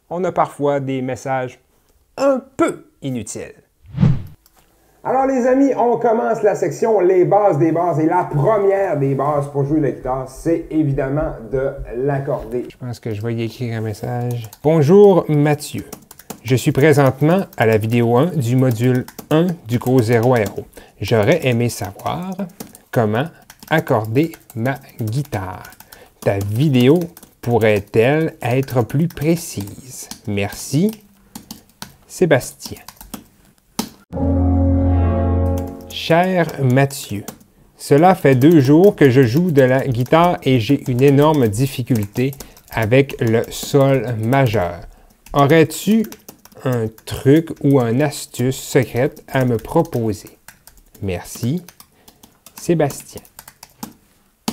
on a parfois des messages un peu inutiles. Alors les amis, on commence la section les bases des bases et la première des bases pour jouer la guitare, c'est évidemment de l'accorder. Je pense que je vais y écrire un message. Bonjour Mathieu, je suis présentement à la vidéo 1 du module 1 du cours 0 Aéro. J'aurais aimé savoir comment accorder ma guitare. Ta vidéo pourrait-elle être plus précise? Merci, Sébastien. Cher Mathieu, cela fait 2 jours que je joue de la guitare et j'ai une énorme difficulté avec le sol majeur. Aurais-tu un truc ou une astuce secrète à me proposer? Merci, Sébastien.